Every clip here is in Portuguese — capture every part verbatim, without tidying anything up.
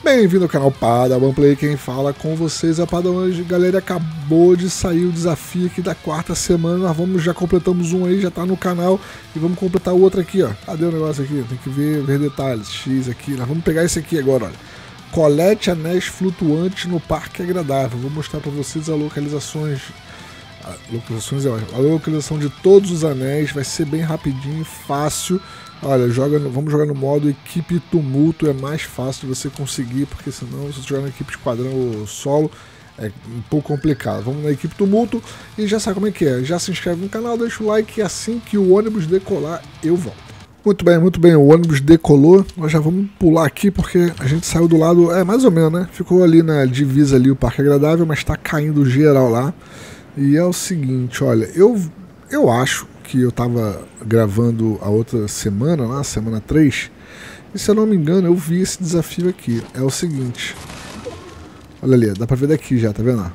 Bem-vindo ao canal Padawan Play, quem fala com vocês é o Padawan. Galera, acabou de sair o desafio aqui da quarta semana, nós vamos, já completamos um aí, já tá no canal, e vamos completar o outro aqui, ó. Cadê o negócio aqui? Tem que ver, ver detalhes, X aqui, nós vamos pegar esse aqui agora, olha. Colete anéis flutuantes no Parque Agradável, vou mostrar pra vocês as localizações, a, localizações é a localização de todos os anéis, vai ser bem rapidinho, fácil. Olha, joga no, vamos jogar no modo equipe tumulto, é mais fácil de você conseguir, porque senão se você jogar na equipe esquadrão ou solo é um pouco complicado. Vamos na equipe tumulto e já sabe como é que é. Já se inscreve no canal, deixa o like e assim que o ônibus decolar eu volto. Muito bem, muito bem, o ônibus decolou, nós já vamos pular aqui porque a gente saiu do lado, é mais ou menos, né? Ficou ali na divisa ali o Parque Agradável, mas tá caindo geral lá. E é o seguinte, olha, eu, eu acho que eu tava gravando a outra semana, lá, semana três, e se eu não me engano eu vi esse desafio aqui. É o seguinte, olha ali, dá pra ver daqui já, tá vendo?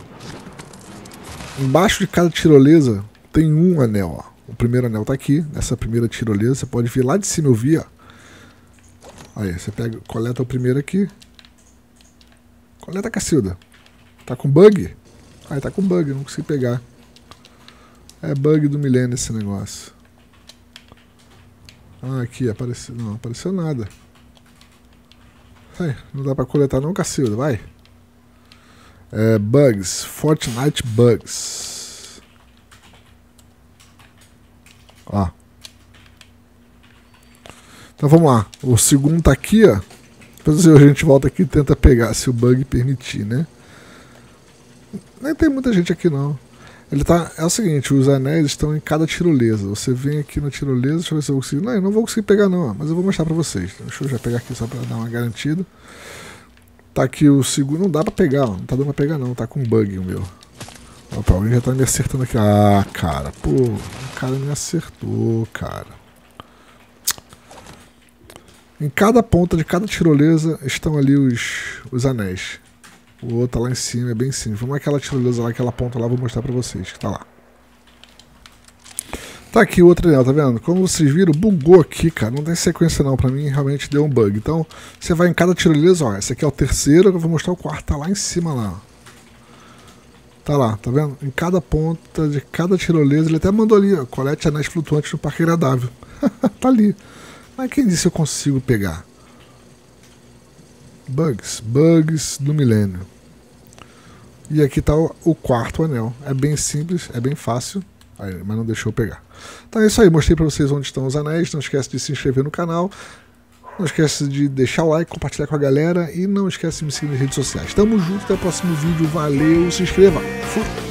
Embaixo de cada tirolesa tem um anel, ó. O primeiro anel tá aqui, nessa primeira tirolesa, você pode ver lá de cima, eu vi, ó. Aí, você pega, coleta o primeiro aqui. Coleta, Cacilda. Tá com bug? Aí, tá com bug, não consigo pegar. É bug do milênio esse negócio. Ah, aqui, apareceu. Não, apareceu nada. Ai, não dá pra coletar não, Cacilda, vai. É, bugs. Fortnite bugs. Ó. Então vamos lá. O segundo tá aqui, ó. Depois a gente volta aqui e tenta pegar, se o bug permitir, né? Nem tem muita gente aqui não. Ele tá, é o seguinte, os anéis estão em cada tirolesa. Você vem aqui na tirolesa, deixa eu ver se eu consigo. Não, eu não vou conseguir pegar não, mas eu vou mostrar pra vocês. Deixa eu já pegar aqui só pra dar uma garantida. Tá aqui o segundo, não dá pra pegar, ó. Não tá dando pra pegar não, tá com bug o meu. Opa, alguém já tá me acertando aqui. Ah, cara, pô, o cara me acertou, cara. Em cada ponta de cada tirolesa estão ali os, os anéis. O outro tá lá em cima, é bem simples. Vamos naquela tirolesa lá, aquela ponta lá, vou mostrar pra vocês, que tá lá. Tá aqui o outro anel, tá vendo? Como vocês viram, bugou aqui, cara. Não tem sequência não, pra mim realmente deu um bug. Então, você vai em cada tirolesa, ó. Esse aqui é o terceiro, eu vou mostrar o quarto, tá lá em cima lá, ó. Tá lá, tá vendo? Em cada ponta de cada tirolesa, ele até mandou ali, ó. Colete anéis flutuantes no Parque Agradável. Tá ali. Mas quem disse eu consigo pegar? Bugs, bugs do milênio. E aqui tá o, o quarto anel. É bem simples, é bem fácil, aí, mas não deixou eu pegar. Então é isso aí, mostrei pra vocês onde estão os anéis. Não esquece de se inscrever no canal. Não esquece de deixar o like, compartilhar com a galera. E não esquece de me seguir nas redes sociais. Tamo junto, até o próximo vídeo. Valeu, se inscreva. Fui!